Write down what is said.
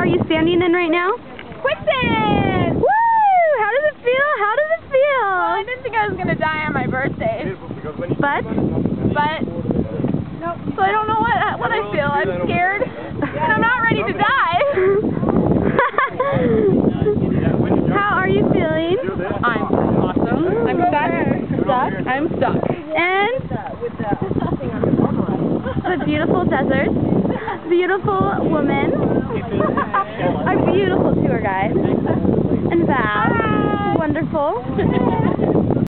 are you standing in right now? Quicksand! Woo! How does it feel? How does it feel? Well, I didn't think I was going to die on my birthday. But? So I don't know what I feel. I'm scared. And I'm not ready to die. How are you feeling? I'm awesome. I'm stuck. I'm stuck. And the beautiful desert, beautiful woman, our beautiful tour guide, and Val, wonderful.